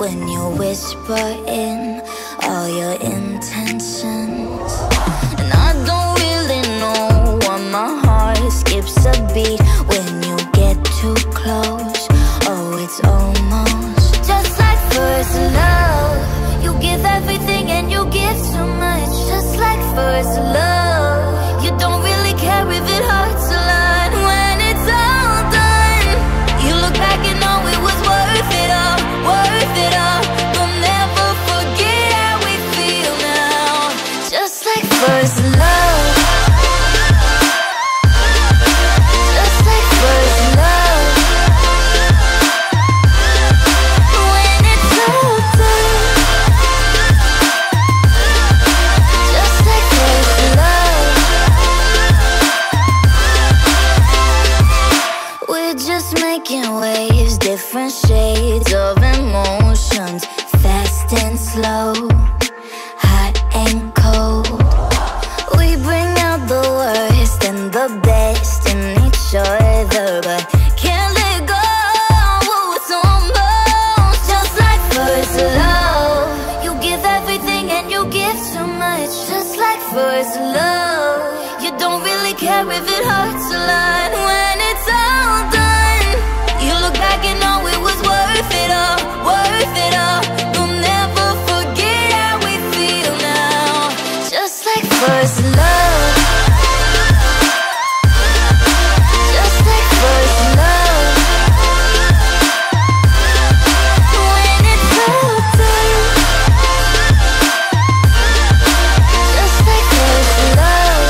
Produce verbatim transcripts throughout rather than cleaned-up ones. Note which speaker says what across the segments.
Speaker 1: when you whisper in all your intentions. And I don't really know why my heart skips a beat when you get too close. Oh, it's almost just like first love. You give everything and you give so much. Just like first love, you don't really care if it hurts a lot. When it's all done, you look back and know it was worth it all, worth it all. We'll never forget how we feel now. Just like first love. Just like first love. When it's all done, just like first love. We're just making waves, different shades of emotions, fast and slow, hot and cold. We bring out the worst and the best in each other, but can't let go. It's almost just like first love. You give everything and you give so much. Just like first love, you don't really care if it hurts a lot. When it's all done, you look back and know it was worth it all, worth it all. We'll never forget how we feel now. Just like first love. Just like first love. When it's all done, just like first love.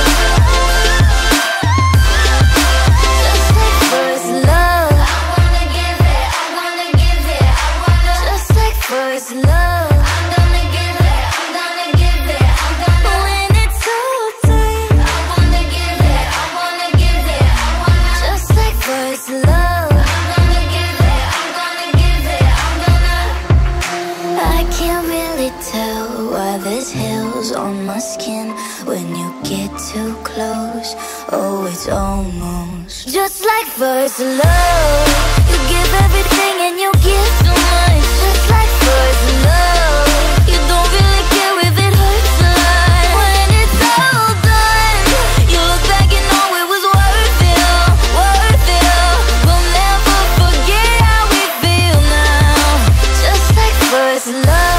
Speaker 1: Just like first love. I wanna give it, I wanna give it, I wanna. Just like first love. I'm gonna give it, I'm gonna give it, I'm gonna. When it's all done, I wanna give it, I wanna give it, I wanna. Just like first love. I'm gonna give it, I'm gonna give it, I'm gonna. I can't really tell why there's hills on my skin when you get too close. Oh, it's almost just like first love. You give everything and you give so much. Just like first love, you don't really care if it hurts a lot. When it's all done, you look back and know it was worth it all, worth it all. We'll never forget how we feel now. Just like first love.